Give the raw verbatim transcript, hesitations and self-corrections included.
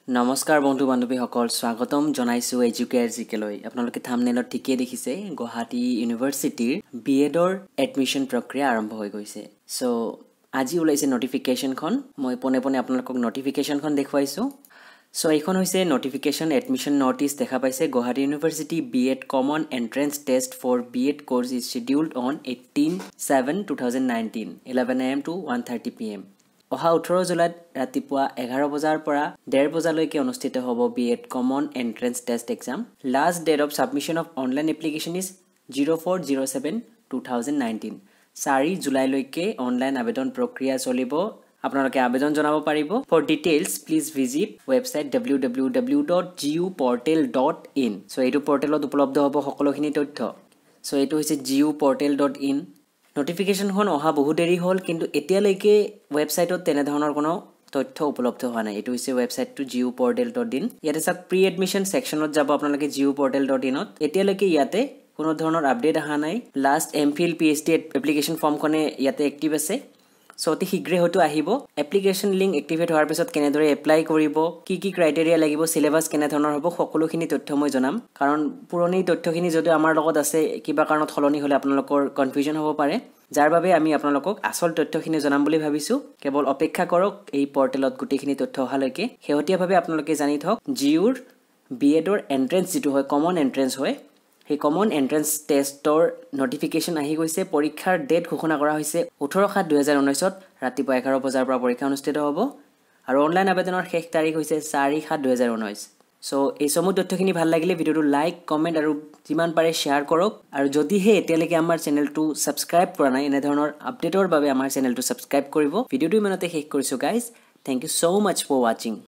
নমস্কাৰ বন্ধু বান্ধৱী সকল স্বাগতম জনাইছো এডুকেয়াৰ জিকেলৈ আপোনালোকে থাম্বনেলত ঠিকই দেখিছে গুৱাহাটী ইউনিভাৰ্সিটিৰ বিএডৰ এডমিশন প্ৰক্ৰিয়া আৰম্ভ হৈ গৈছে সো আজি ওলাইছে নটিফিকেশনখন মই পনে পনে আপোনালোকক নটিফিকেশনখন দেখুৱাইছো সো এইখন হৈছে নটিফিকেশন এডমিশন নোটিস দেখা পাইছে Guwahati university BEd common entrance test for BEd course is scheduled on eighteen seven twenty nineteen eleven a m to one thirty p m অহা ওঠৰ জুলাইত ৰাতিপুৱা এঘাৰ বজাৰ পৰা ডেৰ বজালৈকে অনুষ্ঠিত হ'ব BEd common entrance test exam last date of submission of online application is oh four oh seven twenty nineteen four জুলাইলৈকে অনলাইন আবেদন প্ৰক্ৰিয়া চলিব আপোনালোকে আবেদন জনাব পাৰিব for details please visit website w w w dot g u portal dot in so এইটো পৰ্টেলত উপলব্ধ হ'ব সকলোখিনি তথ্য সো এইটো হৈছে g u portal dot in notification হন অহা বহু দেৰি হল কিন্তু এতিয়ালৈকে ওয়েবসাইটত তেনে ধৰণৰ কোনো তথ্য উপলব্ধ হোৱা নাই এটো হৈছে ওয়েবসাইটটো g u portal dot in ইয়াতে সক প্ৰি এডমিশন সেকশনত যাব আপোনালোকে g u portal dot in ত এতিয়ালৈকে ইয়াতে কোনো ধৰণৰ আপডেট আহা নাই last MPhil PhD application form খনে ইয়াতে এক্টিভ আছে সো অতি শীঘ্ৰে হয়তো আহিব এপ্লিকেশন লিংক এক্টিভেট হোৱাৰ পিছত কেনেদৰে এপ্লাই কৰিব কি কি ক্ৰাইটেৰিয়া লাগিব সিলেবাস কেনে ধৰণৰ হ'ব সকলোখিনি তথ্য মই জনাম কাৰণ পুৰণি তথ্যখিনি যদি আমাৰ লগত আছে কিবা কাৰণত হলনি হলে আপোনালোকৰ কনফিউজন হ'ব পাৰে যাৰ বাবে আমি আপোনালোকক আসল তথ্যখিনি জনাম বুলি ভাবিছো কেৱল অপেক্ষা কৰক এই পৰ্টেলত গুটিখিনি তথ্য অহালৈকে হেহতিয়াভাৱে আপোনালোকে জানি থক জিউৰ বিএডৰ এন্ট্ৰেন্স যেটো হয় কমন এন্ট্ৰেন্স হয় এই কমন এন্ট্ৰেন্স টেষ্টৰ নোটিফিকেশন আহি গৈছে পৰীক্ষাৰ ডেট ঘোষণা কৰা হৈছে eighteen seven twenty nineteen ত ৰাতিপুৱা এঘাৰ বজাৰ পৰা পৰীক্ষা অনুষ্ঠিত হ'ব আৰু অনলাইন আবেদনৰ শেষ তাৰিখ হৈছে four seven twenty nineteen so এই সমু তথ্যখিনি ভাল লাগিলে ভিডিওটো লাইক কমেন্ট আৰু যিমান পাৰে শেয়াৰ কৰক আৰু যদি হে এতিয়ালৈকে আমাৰ চেনেলটো সাবস্ক্ৰাইব কৰা নাই এনে ধৰণৰ আপডেটৰ বাবে আমাৰ চেনেলটো সাবস্ক্ৰাইব কৰিব ভিডিওটো ইমানতে শেষ কৰিছো guys thank you so much for watching